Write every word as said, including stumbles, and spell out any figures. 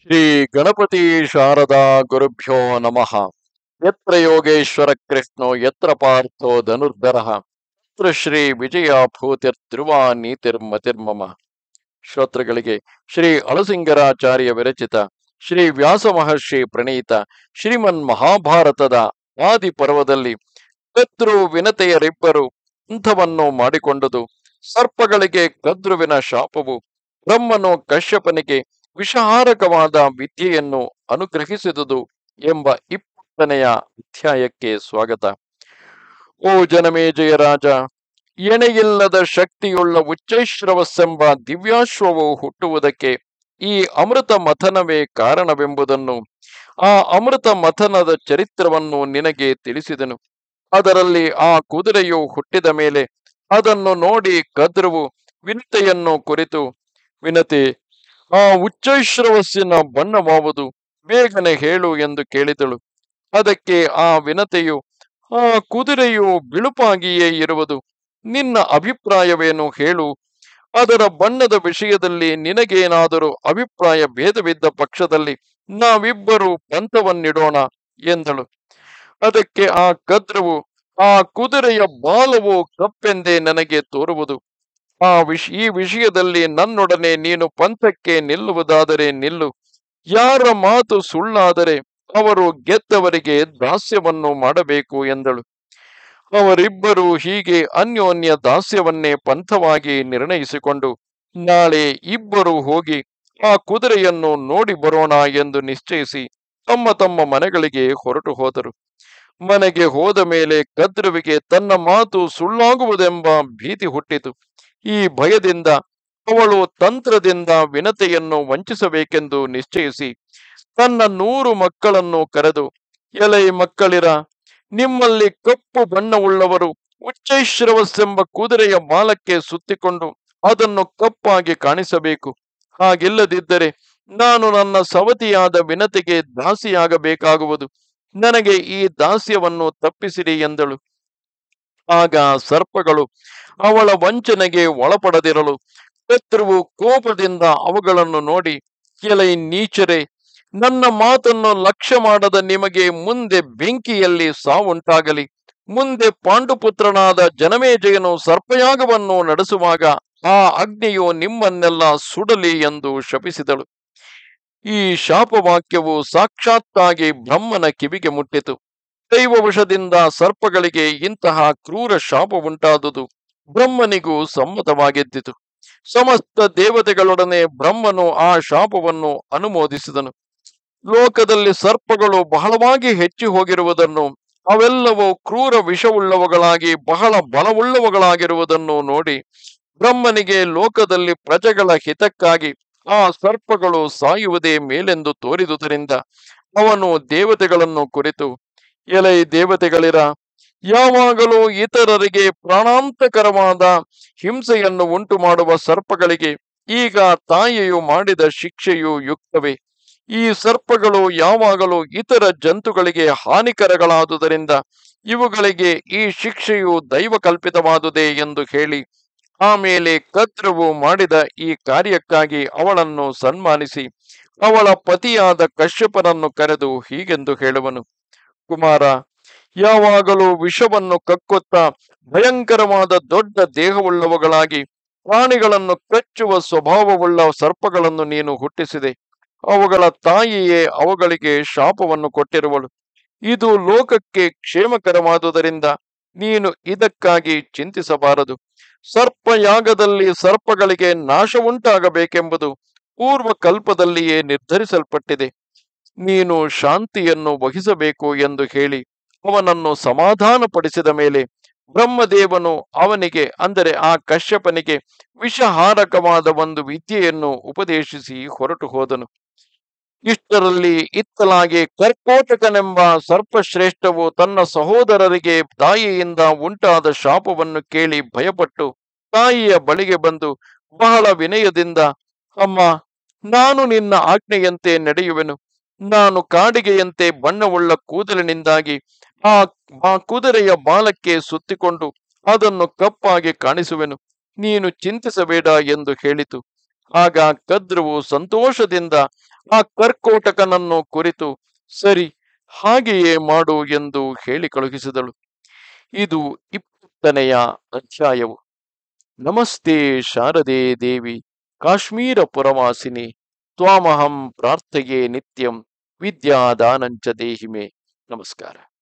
ಶ್ರೀ ಗಣಪತಿ ಶಾರದಾ ಗುರುಭ್ಯೋ ನಮಃ. ಯತ್ರ ಯೋಗೇಶ್ವರ ಕೃಷ್ಣೋ ಯತ್ರ ಪಾರ್ಥೋ ಧನುರ್ಧರಃ ತತ್ರ ಶ್ರೀ ವಿಜಯ ಭೂತಿರ್ಧ್ರುವ ನೀತಿರ್ಮತಿರ್ಮಮ. ಶ್ರೋತೃಗಳಿಗೆ ಶ್ರೀ ಅಳಸಿಂಗರಾಚಾರ್ಯ ವಿರಚಿತ ಶ್ರೀ ವ್ಯಾಸ ಮಹರ್ಷಿ ಪ್ರಣೀತ ಶ್ರೀಮನ್ ಮಹಾಭಾರತದ ಆದಿ ಪರ್ವದಲ್ಲಿ ಕದ್ರು ವಿನತೆಯರಿಬ್ಬರು ಅಂಥವನ್ನು ಮಾಡಿಕೊಂಡುದು, ಸರ್ಪಗಳಿಗೆ ಕದ್ರುವಿನ ಶಾಪವು, ಬ್ರಹ್ಮನು ಕಶ್ಯಪನಿಗೆ ವಿಷಹಾರಕವಾದ ವಿದ್ಯೆಯನ್ನು ಅನುಗ್ರಹಿಸಿದುದು ಎಂಬ ಇಪ್ಪತ್ತನೆಯ ಅಧ್ಯಾಯಕ್ಕೆ ಸ್ವಾಗತ. ಓ ಜನಮೇಜಯ ರಾಜ, ಎಣೆಯಿಲ್ಲದ ಶಕ್ತಿಯುಳ್ಳ ಉಚ್ಚೈಶ್ರವಸ್ಸೆಂಬ ದಿವ್ಯಾಶ್ವವು ಹುಟ್ಟುವುದಕ್ಕೆ ಈ ಅಮೃತ ಮಥನವೇ ಕಾರಣವೆಂಬುದನ್ನು, ಆ ಅಮೃತ ಮಥನದ ಚರಿತ್ರವನ್ನು ನಿನಗೆ ತಿಳಿಸಿದನು. ಅದರಲ್ಲಿ ಆ ಕುದುರೆಯು ಹುಟ್ಟಿದ ಮೇಲೆ ಅದನ್ನು ನೋಡಿ ಕದ್ರುವು ವಿನತೆಯನ್ನು ಕುರಿತು, ವಿನತೆ, ಆ ಉಚ್ಚೈಶ್ರವಸ್ಸಿನ ಬಣ್ಣವಾವುದು, ಬೇಗನೆ ಹೇಳು ಎಂದು ಕೇಳಿದಳು. ಅದಕ್ಕೆ ಆ ವಿನತೆಯು, ಆ ಕುದುರೆಯು ಬಿಳುಪಾಗಿಯೇ ಇರುವುದು, ನಿನ್ನ ಅಭಿಪ್ರಾಯವೇನು ಹೇಳು, ಅದರ ಬಣ್ಣದ ವಿಷಯದಲ್ಲಿ ನಿನಗೇನಾದರೂ ಅಭಿಪ್ರಾಯ ಭೇದವಿದ್ದ ಪಕ್ಷದಲ್ಲಿ ನಾವಿಬ್ಬರು ಪಂಥವನ್ನಿಡೋಣ ಎಂದಳು. ಅದಕ್ಕೆ ಆ ಕದ್ರವು, ಆ ಕುದುರೆಯ ಬಾಲವು ಕಪ್ಪೆಂದೇ ನನಗೆ ತೋರುವುದು. ಆ ವಿಷ ಈ ವಿಷಯದಲ್ಲಿ ನನ್ನೊಡನೆ ನೀನು ಪಂಥಕ್ಕೆ ನಿಲ್ಲುವುದಾದರೆ ನಿಲ್ಲು. ಯಾರ ಮಾತು ಸುಳ್ಳಾದರೆ ಅವರು ಗೆದ್ದವರಿಗೆ ದಾಸ್ಯವನ್ನು ಮಾಡಬೇಕು ಎಂದಳು. ಅವರಿಬ್ಬರು ಹೀಗೆ ಅನ್ಯೋನ್ಯ ದಾಸ್ಯವನ್ನೇ ಪಂಥವಾಗಿ ನಿರ್ಣಯಿಸಿಕೊಂಡು, ನಾಳೆ ಇಬ್ಬರು ಹೋಗಿ ಆ ಕುದುರೆಯನ್ನು ನೋಡಿ ಬರೋಣ ಎಂದು ನಿಶ್ಚಯಿಸಿ ತಮ್ಮ ತಮ್ಮ ಮನೆಗಳಿಗೆ ಹೊರಟು ಹೋದರು. ಮನೆಗೆ ಹೋದ ಮೇಲೆ ಕದ್ರುವಿಗೆ ತನ್ನ ಮಾತು ಸುಳ್ಳಾಗುವುದೆಂಬ ಭೀತಿ ಹುಟ್ಟಿತು. ಈ ಭಯದಿಂದ ಅವಳು ತಂತ್ರದಿಂದ ವಿನತೆಯನ್ನು ವಂಚಿಸಬೇಕೆಂದು ನಿಶ್ಚಯಿಸಿ ತನ್ನ ನೂರು ಮಕ್ಕಳನ್ನು ಕರೆದು, ಎಲೈ ಮಕ್ಕಳಿರ, ನಿಮ್ಮಲ್ಲಿ ಕಪ್ಪು ಬಣ್ಣವುಳ್ಳವರು ಉಚ್ಚೈಶ್ರವಸ್ಸೆಂಬ ಕುದುರೆಯ ಬಾಲಕ್ಕೆ ಸುತ್ತಿಕೊಂಡು ಅದನ್ನು ಕಪ್ಪಾಗಿ ಕಾಣಿಸಬೇಕು. ಹಾಗಿಲ್ಲದಿದ್ದರೆ ನಾನು ನನ್ನ ಸವತಿಯಾದ ವಿನತೆಗೆ ದಾಸಿಯಾಗಬೇಕಾಗುವುದು. ನನಗೆ ಈ ದಾಸ್ಯವನ್ನು ತಪ್ಪಿಸಿರಿ ಎಂದಳು. ಆಗ ಸರ್ಪಗಳು ಅವಳ ವಂಚನೆಗೆ ಒಳಪಡದಿರಲು ಕದ್ರುವು ಕೋಪದಿಂದ ಅವುಗಳನ್ನು ನೋಡಿ, ಎಲೈ ನೀಚರೇ, ನನ್ನ ಮಾತನ್ನು ಲಕ್ಷ್ಯ ಮಾಡದ ನಿಮಗೆ ಮುಂದೆ ಬೆಂಕಿಯಲ್ಲಿ ಸಾವುಂಟಾಗಲಿ. ಮುಂದೆ ಪಾಂಡುಪುತ್ರನಾದ ಜನಮೇಜಯನು ಸರ್ಪಯಾಗವನ್ನು ನಡೆಸುವಾಗ ಆ ಅಗ್ನಿಯು ನಿಮ್ಮನ್ನೆಲ್ಲ ಸುಡಲಿ ಎಂದು ಶಪಿಸಿದಳು. ಈ ಶಾಪವಾಕ್ಯವು ಸಾಕ್ಷಾತ್ತಾಗಿ ಬ್ರಹ್ಮನ ಕಿವಿಗೆ ಮುಟ್ಟಿತು. ದೈವವಶದಿಂದ ಸರ್ಪಗಳಿಗೆ ಇಂತಹ ಕ್ರೂರ ಶಾಪ ಉಂಟಾದುದು ಬ್ರಹ್ಮನಿಗೂ ಸಮ್ಮತವಾಗಿದ್ದಿತು. ಸಮಸ್ತ ದೇವತೆಗಳೊಡನೆ ಬ್ರಹ್ಮನು ಆ ಶಾಪವನ್ನು ಅನುಮೋದಿಸಿದನು. ಲೋಕದಲ್ಲಿ ಸರ್ಪಗಳು ಬಹಳವಾಗಿ ಹೆಚ್ಚಿ ಹೋಗಿರುವುದನ್ನು, ಅವೆಲ್ಲವೂ ಕ್ರೂರ ವಿಷವುಳ್ಳವುಗಳಾಗಿ ಬಹಳ ಬಲವುಳ್ಳವುಗಳಾಗಿರುವುದನ್ನು ನೋಡಿ ಬ್ರಹ್ಮನಿಗೆ ಲೋಕದಲ್ಲಿ ಪ್ರಜೆಗಳ ಹಿತಕ್ಕಾಗಿ ಆ ಸರ್ಪಗಳು ಸಾಯುವುದೇ ಮೇಲೆಂದು ತೋರಿದುದರಿಂದ ಅವನು ದೇವತೆಗಳನ್ನು ಕುರಿತು, ಎಲೈ ದೇವತೆಗಳಿರ, ಯಾವಾಗಲೂ ಇತರರಿಗೆ ಪ್ರಾಣಾಂತಕರವಾದ ಹಿಂಸೆಯನ್ನು ಉಂಟು ಮಾಡುವ ಸರ್ಪಗಳಿಗೆ ಈಗ ತಾಯಿಯು ಮಾಡಿದ ಶಿಕ್ಷೆಯು ಯುಕ್ತವೇ. ಈ ಸರ್ಪಗಳು ಯಾವಾಗಲೂ ಇತರ ಜಂತುಗಳಿಗೆ ಹಾನಿಕರಗಳಾದುದರಿಂದ ಇವುಗಳಿಗೆ ಈ ಶಿಕ್ಷೆಯು ದೈವಕಲ್ಪಿತವಾದುದೇ ಎಂದು ಹೇಳಿ, ಆಮೇಲೆ ಕದ್ರುವು ಮಾಡಿದ ಈ ಕಾರ್ಯಕ್ಕಾಗಿ ಅವಳನ್ನು ಸನ್ಮಾನಿಸಿ ಅವಳ ಪತಿಯಾದ ಕಶ್ಯಪನನ್ನು ಕರೆದು ಹೀಗೆಂದು ಹೇಳುವನು, ಕುಮಾರ, ಯಾವಾಗಲೂ ವಿಷವನ್ನು ಕಕ್ಕುತ್ತಾ ಭಯಂಕರವಾದ ದೊಡ್ಡ ದೇಹವುಳ್ಳವುಗಳಾಗಿ ಪ್ರಾಣಿಗಳನ್ನು ಕಚ್ಚುವ ಸ್ವಭಾವವುಳ್ಳ ಸರ್ಪಗಳನ್ನು ನೀನು ಹುಟ್ಟಿಸಿದೆ. ಅವುಗಳ ತಾಯಿಯೇ ಅವುಗಳಿಗೆ ಶಾಪವನ್ನು ಕೊಟ್ಟಿರುವಳು. ಇದು ಲೋಕಕ್ಕೆ ಕ್ಷೇಮಕರವಾದುದರಿಂದ ನೀನು ಇದಕ್ಕಾಗಿ ಚಿಂತಿಸಬಾರದು. ಸರ್ಪಯಾಗದಲ್ಲಿ ಸರ್ಪಗಳಿಗೆ ನಾಶ ಉಂಟಾಗಬೇಕೆಂಬುದು ಪೂರ್ವ ಕಲ್ಪದಲ್ಲಿಯೇ ನಿರ್ಧರಿಸಲ್ಪಟ್ಟಿದೆ. ನೀನು ಶಾಂತಿಯನ್ನು ವಹಿಸಬೇಕು ಎಂದು ಹೇಳಿ ಅವನನ್ನು ಸಮಾಧಾನಪಡಿಸಿದ ಮೇಲೆ ಬ್ರಹ್ಮದೇವನು ಅವನಿಗೆ, ಅಂದರೆ ಆ ಕಶ್ಯಪನಿಗೆ, ವಿಷಹಾರಕವಾದ ಒಂದು ವಿದ್ಯೆಯನ್ನು ಉಪದೇಶಿಸಿ ಹೊರಟು ಹೋದನು. ಇಷ್ಟರಲ್ಲಿ ಇತ್ತಲಾಗಿ ಕರ್ಕೋಟಕನೆಂಬ ಸರ್ಪಶ್ರೇಷ್ಠವು ತನ್ನ ಸಹೋದರರಿಗೆ ತಾಯಿಯಿಂದ ಉಂಟಾದ ಶಾಪವನ್ನು ಕೇಳಿ ಭಯಪಟ್ಟು ತಾಯಿಯ ಬಳಿಗೆ ಬಂದು ಬಹಳ ವಿನಯದಿಂದ, ಅಮ್ಮ, ನಾನು ನಿನ್ನ ಆಜ್ಞೆಯಂತೆ ನಡೆಯುವೆನು. ನಾನು ಕಾಡಿಗೆಯಂತೆ ಬಣ್ಣವುಳ್ಳ ಕೂದಲಿನಿಂದಾಗಿ ಆ ಆ ಕುದುರೆಯ ಬಾಲಕ್ಕೆ ಸುತ್ತಿಕೊಂಡು ಅದನ್ನು ಕಪ್ಪಾಗಿ ಕಾಣಿಸುವೆನು. ನೀನು ಚಿಂತಿಸಬೇಡ ಎಂದು ಹೇಳಿತು. ಆಗ ಕದ್ರುವು ಸಂತೋಷದಿಂದ ಆ ಕರ್ಕೋಟಕನನ್ನು ಕುರಿತು ಸರಿ ಹಾಗೆಯೇ ಮಾಡು ಎಂದು ಹೇಳಿ ಕಳುಹಿಸಿದಳು. ಇದು ಇಪ್ಪತ್ತನೆಯ ಅಧ್ಯಾಯವು. ನಮಸ್ತೆ ಶಾರದೆ ದೇವಿ ಕಾಶ್ಮೀರ ಪುರವಾಸಿನಿ ತ್ವಾಮಹಂ ಪ್ರಾರ್ಥೆಯೇ ನಿತ್ಯಂ ವಿದ್ಯಾದಾನಂಚ ದೇಹಿಮೆ. ನಮಸ್ಕಾರ.